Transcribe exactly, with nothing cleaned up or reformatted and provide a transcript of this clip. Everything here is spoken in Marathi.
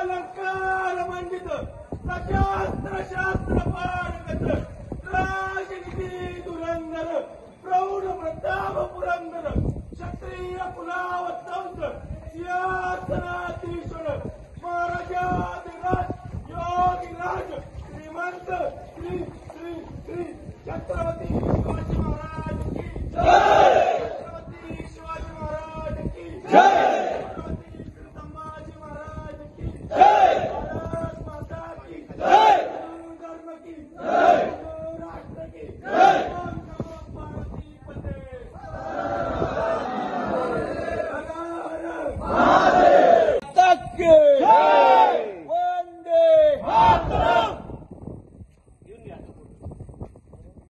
अलंकार मंडित सशास्त्र शास्त्र पारंगत राजनीती धुरंधर प्रौढ प्रताप पुरंदर क्षत्रिय कुलावतंस सिंहासनाधीश्वर महाराजाधिराज योगीराज श्रीमंत श्री श्री श्री छत्रपती शिवाजी महाराज की जय। छत्रपती शिवाजी महाराज की जय।